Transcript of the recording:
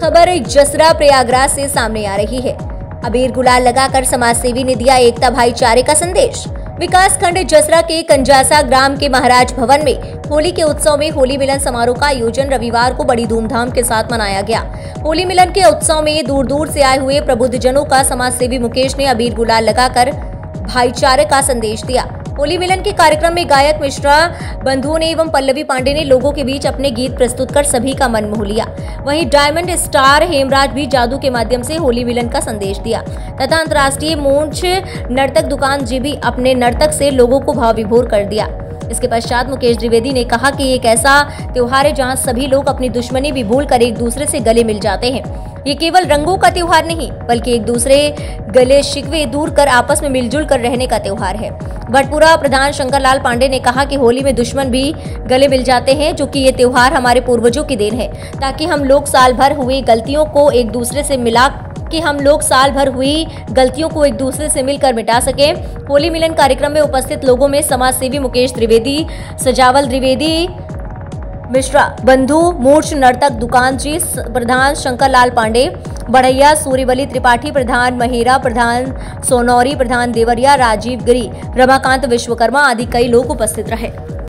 खबर जसरा प्रयागराज से सामने आ रही है। अबीर गुलाल लगाकर समाजसेवी ने दिया एकता भाईचारे का संदेश। विकास खंड जसरा के कंजासा ग्राम के महाराज भवन में होली के उत्सव में होली मिलन समारोह का आयोजन रविवार को बड़ी धूमधाम के साथ मनाया गया। होली मिलन के उत्सव में दूर दूर से आए हुए प्रबुद्धजनों का समाजसेवी मुकेश ने अबीर गुलाल लगाकर भाईचारे का संदेश दिया। होली मिलन के कार्यक्रम में गायक मिश्रा बंधुओं ने एवं पल्लवी पांडे ने लोगों के बीच अपने गीत प्रस्तुत कर सभी का मन मोह लिया। वहीं डायमंड स्टार हेमराज भी जादू के माध्यम से होली मिलन का संदेश दिया तथा अंतर्राष्ट्रीय मूंछ नर्तक दुकान जी भी अपने नर्तक से लोगों को भाव विभोर कर दिया। इसके पश्चात मुकेश द्विवेदी ने कहा कि एक ऐसा त्योहार है जहां सभी लोग अपनी दुश्मनी भी भूल कर एक दूसरे से गले मिल जाते हैं। ये केवल रंगों का त्योहार नहीं बल्कि एक दूसरे गले शिकवे दूर कर आपस में मिलजुल कर रहने का त्योहार है। भटपुरा प्रधान शंकरलाल पांडे ने कहा कि होली में दुश्मन भी गले मिल जाते हैं, जो कि ये त्योहार हमारे पूर्वजों की देन है, ताकि हम लोग साल भर हुई गलतियों को एक दूसरे से मिलकर मिटा सके। होली मिलन कार्यक्रम में उपस्थित लोगों में समाजसेवी मुकेश द्विवेदी, सजावल द्विवेदी, मिश्रा बंधु, मूर्छ नर्तक दुकान जी प्रधान शंकरलाल पांडे, बढ़ैया सूर्यबली त्रिपाठी प्रधान, महेरा प्रधान, सोनौरी प्रधान, देवरिया राजीव गिरी, रमाकांत विश्वकर्मा आदि कई लोग उपस्थित रहे।